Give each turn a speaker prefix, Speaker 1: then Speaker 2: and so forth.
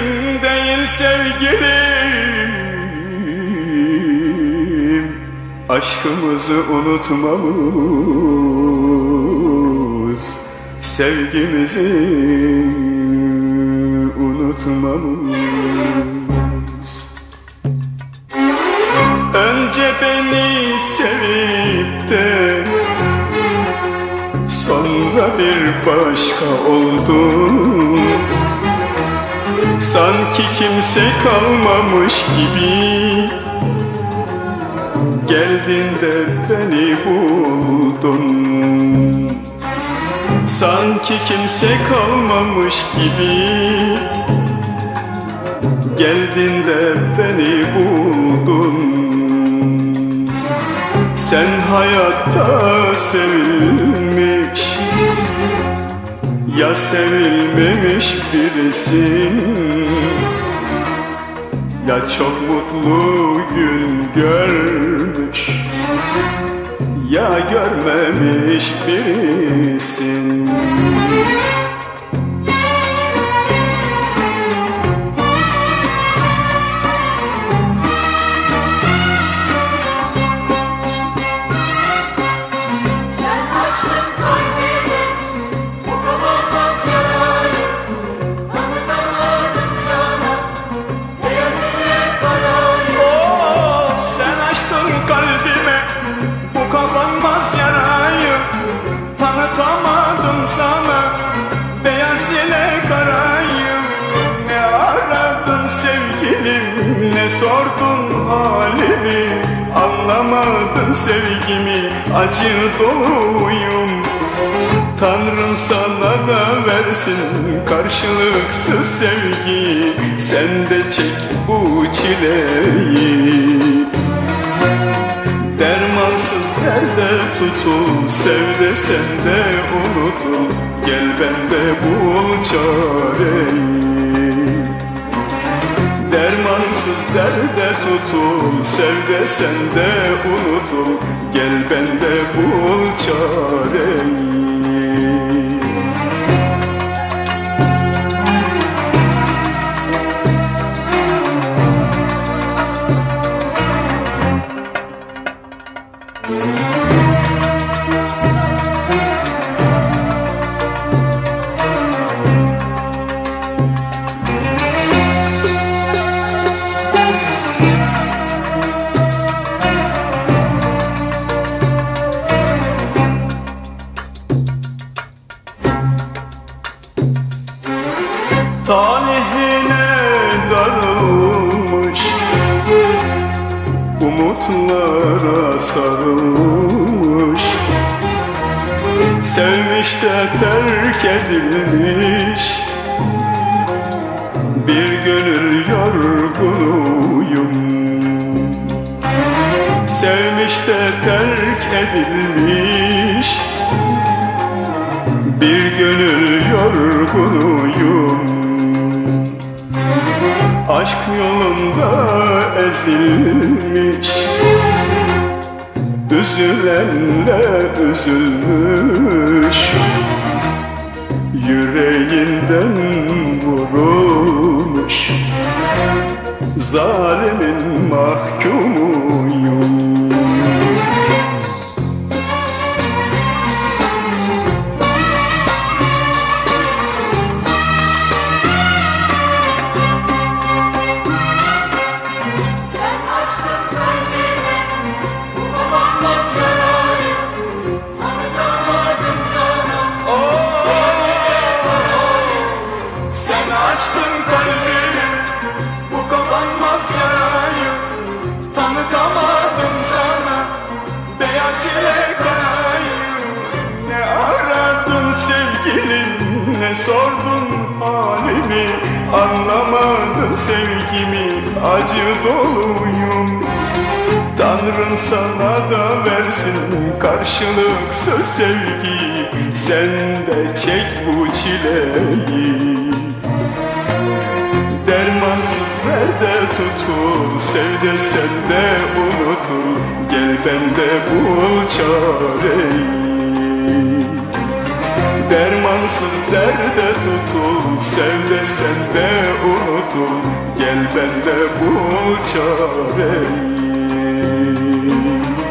Speaker 1: değil sevgilim, aşkımızı unutmamız, sevgimizi unutmamız. Önce beni sevip de sonra bir başka oldun. Sanki kimse kalmamış gibi geldin de beni buldun. Sanki kimse kalmamış gibi geldin de beni buldun. Sen hayatta sevilmiş ya sevilmemiş birisin, ya çok mutlu gün görmüş ya görmemiş birisin. Ne sordun halimi, anlamadın sevgimi, acı doluyum. Tanrım sana da versin karşılıksız sevgi, sen de çek bu çileyi. Dermansız derde tutul, sev de sen de unutul, gel bende bul çareyi. Dermansız derde tutul, sev de sen de unutul, gel bende bul çareyi. Talihine darılmış, umutlara sarılmış, sevmiş de terk edilmiş, bir gönül yorgunuyum. Sevmiş de terk edilmiş, bir gönül yorgunuyum. Aşk yolunda ezilmiş, üzülenle üzülmüş, yüreğinden vurulmuş, zalimin mahkumuyum. Ne sordun halimi, anlamadın sevgimi, acı doluyum. Tanrım sana da versin karşılıksız sevgi, sen de çek bu çileyi. Dermansız derde tutul, sev de sen de unutul, gel bende bul çareyi. Dermansız derde tutul, sev de sen de unutul. Gel bende bul çareyi.